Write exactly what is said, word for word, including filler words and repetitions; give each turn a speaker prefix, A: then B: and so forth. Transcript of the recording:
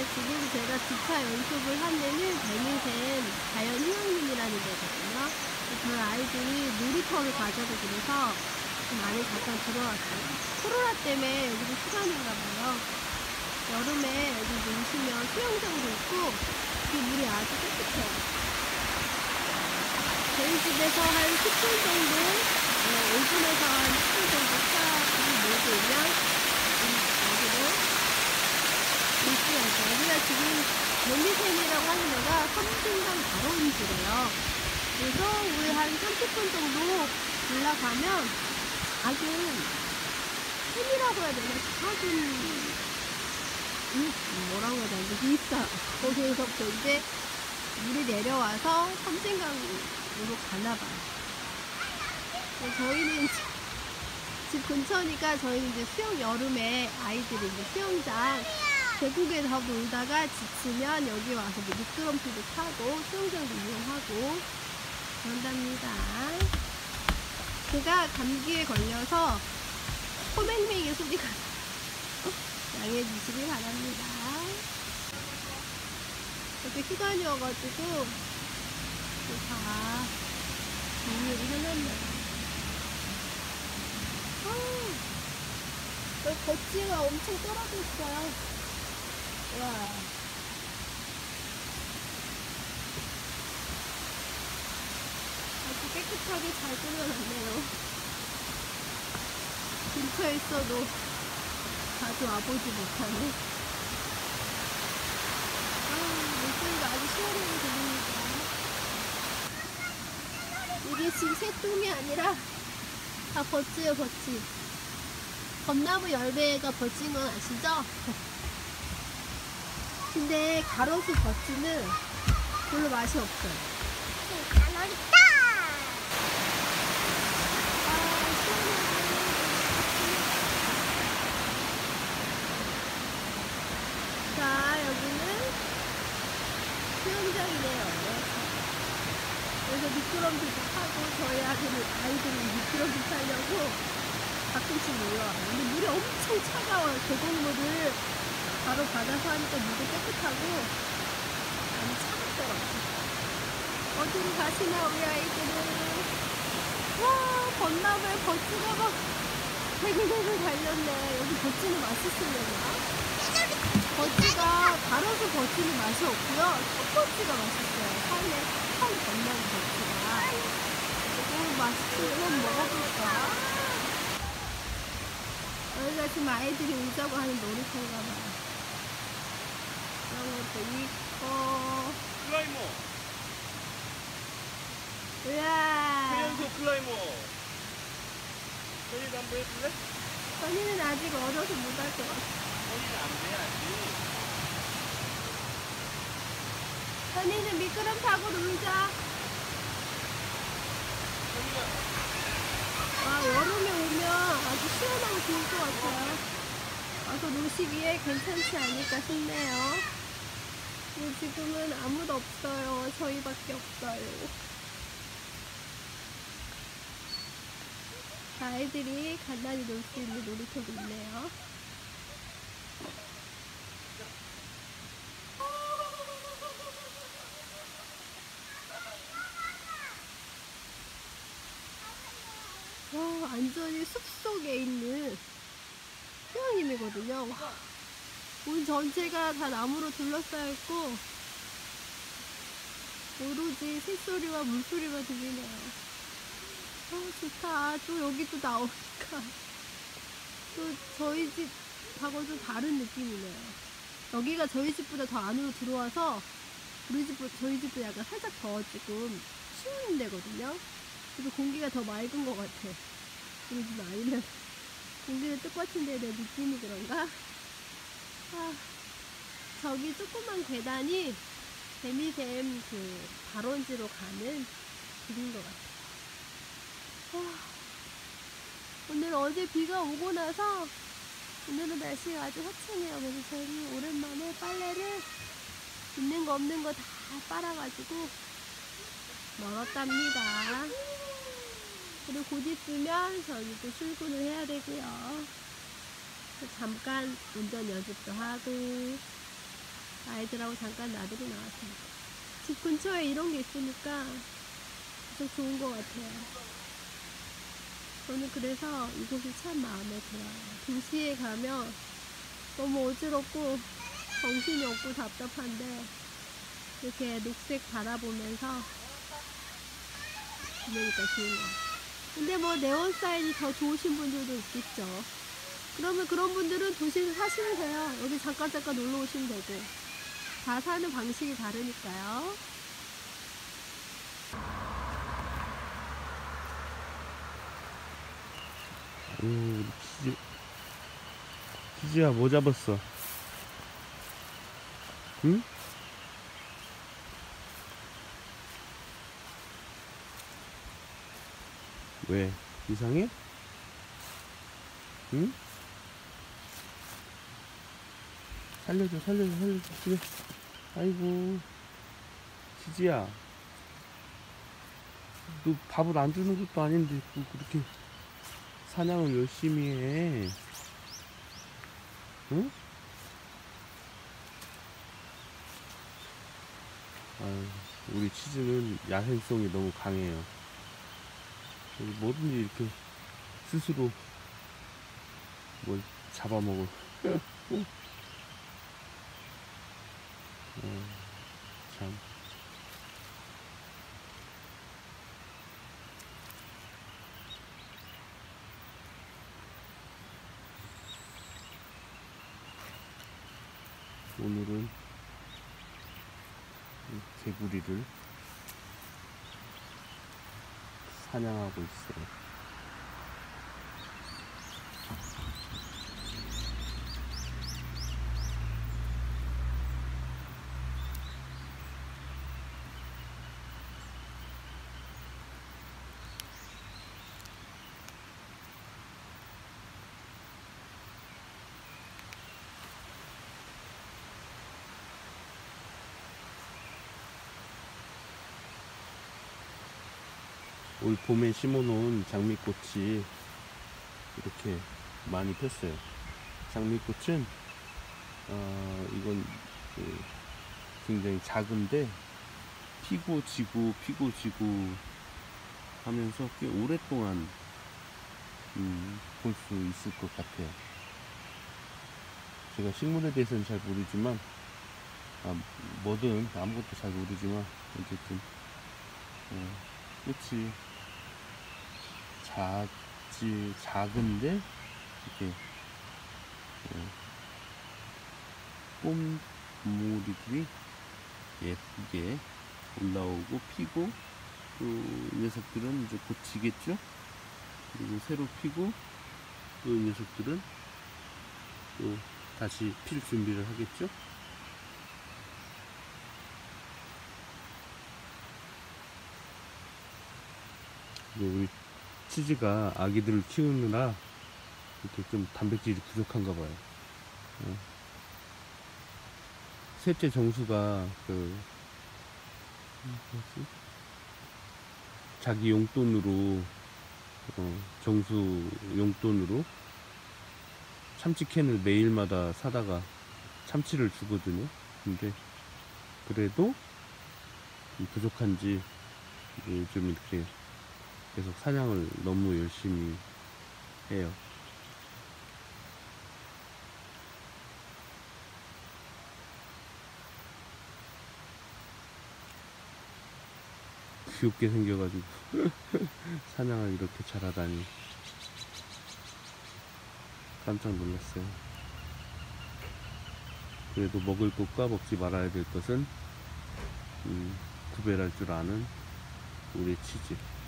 A: 지금 제가 기차 연습을 한 데는 배미샘 자연휴양림이라는 데거든요. 저희 아이들이 놀이터를 가자고 그래서 좀 안에 잠깐 들어왔어요. 코로나 때문에 여기도 휴관인가 봐요. 여름에 여기 오시면 수영장도 있고 이 물이 아주 깨끗해요. 저희 집에서 한 십 분 정도, 네, 오 분에서 한 십 분 정도 차를 몰고 오면 여기를 볼 수 있어요. 여기가 지금 배미샘이라고 하는 데가 섬진강 발원지래요. 그래서 우리 한 삼십 분 정도 올라가면 작은 샘이라고 해야 되나? 작은 음, 뭐라고 해야 되는지 있어요. 거기에서부터 이제 물이 내려와서 섬진강으로 가나봐요. 저희는 집 근처니까 저희는 이제 수영, 여름에 아이들이 이제 수영장 계곡에서 놀다가 지치면 여기 와서 뭐 미끄럼틀도 타고 수영장도 이용하고 그런답니다. 제가 감기에 걸려서 코맹맹이 소리가 양해해 주시기 바랍니다. 이렇게 휴관이어가지고 다 정리를 해놨네요. 아, 여기 거치가 엄청 떨어져 있어요. 와. 아주 깨끗하게 잘 꾸며놨네요. 근처에 있어도 자주 와보지 못하네. 아, 목소리가 아주 시원하게 들립니다. 이게 지금 새똥이 아니라 다 버치예요, 버치. 벚나무 열매가 버친 건 아시죠? 근데 가로수 버치는 별로 맛이 없어요.
B: 잘놀았다.
A: 자, 여기는 수영장이네요. 그래서 미끄럼틀도 타고 저희 아이들은, 아이들은 미끄럼틀 타려고 가끔씩 놀러와요. 근데 물이 엄청 차가워요. 계곡물을 바로 받아서 하니까 물도 깨끗하고 너무 차갑더라고요. 어디로 가시나 우리 아이들은. 와, 벚나무에 버치가 막 대굴대굴 달렸네. 여기 버치는 맛있으려나? 버치가 가로수 버치는 맛이 없고요. 톱버치가 맛있어요. 산에 산 벚나무 버치가. 조금 맛있으면 먹어볼까? 여기가 지금 아이들이 오자고 하는 놀이터인가 봐요. 이런 것도 있고.
C: 클라이머.
A: 우와.
C: 해연소 클라이머. 선이도 한번 해볼래?
A: 선이는 아직 어려서 못 할 것 같아.
C: 선이는 안 돼, 아직.
A: 선이는 미끄럼 타고 놀자.
C: 선이가.
A: 아, 여름에 오면 아주 시원하고 좋을 것 같아요. 와서 노시기에 괜찮지 않을까 싶네요. 근데 지금은 아무도 없어요. 저희밖에 없어요. 아이들이 간단히 놀 수 있는 놀이터도 있네요. 와, 완전히 숲속에 있는 휴양림이거든요. 와, 온 전체가 다 나무로 둘러싸여 있고 오로지 새소리와 물소리가 들리네요. 아, 좋다. 또 여기 또 나오니까 또 저희 집하고 좀 다른 느낌이네요. 여기가 저희 집보다 더 안으로 들어와서 우리 집보다 저희 집도 약간 살짝 더 지금 추운 데거든요. 그래서 공기가 더 맑은 것 같아. 우리 집 아니면 공기는 똑같은데 내 느낌이 그런가? 아, 저기 조그만 계단이 배미샘 그 발원지로 가는 길인 것 같아요. 와, 오늘 어제 비가 오고 나서 오늘은 날씨가 아주 화창해요. 그래서 저희 오랜만에 빨래를 있는 거 없는 거 다 빨아가지고 널었답니다. 그리고 곧 있으면 저희 또 출근을 해야 되고요. 잠깐 운전 연습도 하고 아이들하고 잠깐 나들이 나왔습니다. 집 근처에 이런 게 있으니까 계속 좋은 것 같아요. 저는 그래서 이곳이 참 마음에 들어요. 도시에 가면 너무 어지럽고 정신이 없고 답답한데 이렇게 녹색 바라보면서 지내니까 좋은 것 같아요. 근데 뭐 네온 사인이 더 좋으신 분들도 있겠죠. 그러면 그런 분들은 도시에서 사시면 돼요. 여기 잠깐 잠깐 놀러 오시면 되고. 다 사는 방식이 다르니까요.
C: 오, 우리 키즈. 키즈야, 뭐 잡았어? 응? 왜? 이상해? 응? 살려줘, 살려줘, 살려줘. 그래. 아이고. 키즈야. 너 밥을 안 주는 것도 아닌데, 또 그렇게 사냥을 열심히 해. 응? 아유, 우리 치즈는 야생성이 너무 강해요. 뭐든지 이렇게 스스로 뭘 잡아먹을. 어, 참. 오늘은 이 개구리를 사냥하고 있어요. 올 봄에 심어놓은 장미꽃이 이렇게 많이 폈어요. 장미꽃은 어, 이건 그 굉장히 작은데 피고 지고 피고 지고 하면서 꽤 오랫동안 음, 볼 수 있을 것 같아요. 제가 식물에 대해서는 잘 모르지만 아, 뭐든 아무것도 잘 모르지만 어쨌든 어, 꽃이 작지 작은데 이렇게 어, 꽃무리들이 예쁘게 올라오고 피고 또 이 녀석들은 이제 곧 지겠죠. 그리고 새로 피고 또 이 녀석들은 또 다시 필 준비를 하겠죠. 우리 치즈가 아기들을 키우느라 이렇게 좀 단백질이 부족한가 봐요. 어. 셋째 정수가 그 뭐지? 자기 용돈으로 어, 정수 용돈으로 참치캔을 매일마다 사다가 참치를 주거든요. 근데 그래도 부족한지 요즘 이렇게 계속 사냥을 너무 열심히 해요. 귀엽게 생겨가지고 사냥을 이렇게 잘하다니 깜짝 놀랐어요. 그래도 먹을 것과 먹지 말아야 될 것은 음, 구별할 줄 아는 우리 치즈.